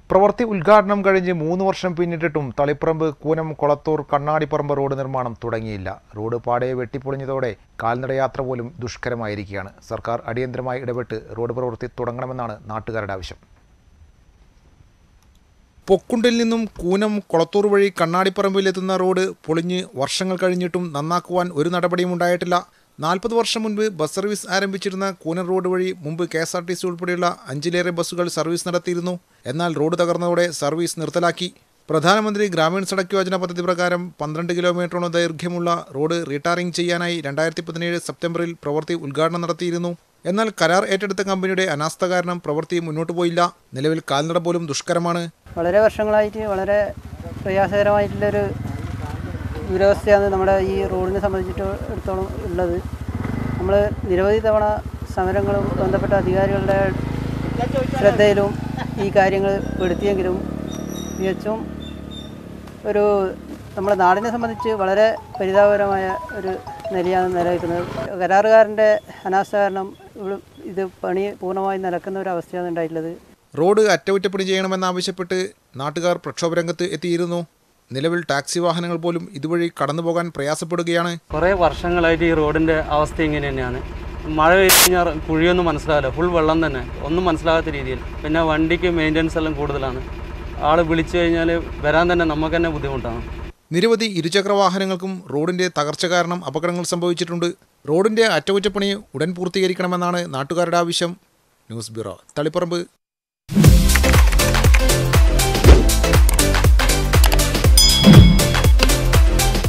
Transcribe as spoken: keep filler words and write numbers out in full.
പ്രവൃത്തി ഉദ്ഘാടനം കഴിഞ്ഞ് മൂന്ന് വർഷം പിന്നിട്ടിട്ടും തളിപ്പറമ്പ് കൂനം കൊളത്തൂർ കണ്ണാടിപ്പറമ്പ് റോഡ് നിർമ്മാണം തുടങ്ങിയില്ല. റോഡ് പാടെ വെട്ടിപ്പൊളിഞ്ഞതോടെ കാൽനടയാത്ര പോലും ദുഷ്കരമായിരിക്കുകയാണ്. സർക്കാർ അടിയന്തരമായി ഇടപെട്ട് റോഡ് പ്രവൃത്തി തുടങ്ങണമെന്നാണ് നാട്ടുകാരുടെ ആവശ്യം. പൊക്കുണ്ടിൽ നിന്നും കൂനം കൊളത്തൂർ വഴി കണ്ണാടിപ്പറമ്പിലെത്തുന്ന റോഡ് പൊളിഞ്ഞ് വർഷങ്ങൾ കഴിഞ്ഞിട്ടും നന്നാക്കുവാൻ ഒരു നടപടിയും ഉണ്ടായിട്ടില്ല. നാൽപ്പത് വർഷം മുൻപ് ബസ് സർവീസ് ആരംഭിച്ചിരുന്ന കൂനം റോഡ് വഴി മുമ്പ് K S R T C ഉൾപ്പെടെയുള്ള അഞ്ചിലേറെ ബസ്സുകൾ സർവീസ് നടത്തിയിരുന്നു. എന്നാൽ റോഡ് തകർന്നതോടെ സർവീസ് നിർത്തലാക്കി. പ്രധാനമന്ത്രി ഗ്രാമീൺ സഡക് യോജന പദ്ധതി പ്രകാരം പന്ത്രണ്ട് കിലോമീറ്ററോളം ദൈർഘ്യമുള്ള റോഡ് റീടാറിംഗ് ചെയ്യാനായി രണ്ടായിരത്തി പതിനേഴ് സെപ്റ്റംബറിൽ പ്രവൃത്തി ഉദ്ഘാടനം നടത്തിയിരുന്നു. എന്നാൽ കരാർ ഏറ്റെടുത്ത കമ്പനിയുടെ അനാസ്ഥ കാരണം പ്രവൃത്തി മുന്നോട്ട് പോയില്ല. നിലവിൽ കാൽനട പോലും ദുഷ്കരമാണ്. വളരെ വർഷങ്ങളായിട്ട് വളരെ പ്രയാസകരമായിട്ടുള്ളൊരു ദുരവസ്ഥയാണ് നമ്മുടെ ഈ റോഡിനെ സംബന്ധിച്ചിടത്തോളം ഉള്ളത്. നമ്മൾ നിരവധി തവണ സമരങ്ങളും ബന്ധപ്പെട്ട അധികാരികളുടെ ശ്രദ്ധയിലും ഈ കാര്യങ്ങൾ പെടുത്തിയെങ്കിലും തികച്ചും ഒരു നമ്മുടെ നാടിനെ സംബന്ധിച്ച് വളരെ പരിതാപകരമായ ഒരു നിലയാണ് നിലനിൽക്കുന്നത്. കരാറുകാരൻ്റെ അനാസ്ഥ കാരണം ഇത് പണി പൂർണ്ണമായി നടക്കുന്ന ഒരു അവസ്ഥയാണ് ഉണ്ടായിട്ടുള്ളത്. റോഡ് അറ്റകുറ്റപ്പണി ചെയ്യണമെന്നാവശ്യപ്പെട്ട് നാട്ടുകാർ പ്രക്ഷോഭരംഗത്ത് എത്തിയിരുന്നു. നിലവിൽ ടാക്സി വാഹനങ്ങൾ പോലും ഇതുവഴി കടന്നുപോകാൻ പ്രയാസപ്പെടുകയാണ്. കുറേ വർഷങ്ങളായിട്ട് ഈ റോഡിൻ്റെ അവസ്ഥ ഇങ്ങനെ തന്നെയാണ്. മഴ പെയ്ത് കഴിഞ്ഞാൽ കുഴിയൊന്നും മനസ്സിലാവില്ല, ഫുൾ വെള്ളം തന്നെ, ഒന്നും മനസ്സിലാകാത്ത രീതിയിൽ. പിന്നെ വണ്ടിക്ക് മെയിൻ്റനൻസ് എല്ലാം കൂടുതലാണ്. ആൾ വിളിച്ചു കഴിഞ്ഞാൽ വരാൻ തന്നെ നമുക്ക് തന്നെ ബുദ്ധിമുട്ടാണ്. നിരവധി ഇരുചക്ര വാഹനങ്ങൾക്കും റോഡിൻ്റെ തകർച്ച കാരണം അപകടങ്ങൾ സംഭവിച്ചിട്ടുണ്ട്. റോഡിൻ്റെ അറ്റകുറ്റപ്പണി ഉടൻ പൂർത്തീകരിക്കണമെന്നാണ് നാട്ടുകാരുടെ ആവശ്യം. News bureau, Taliparamba.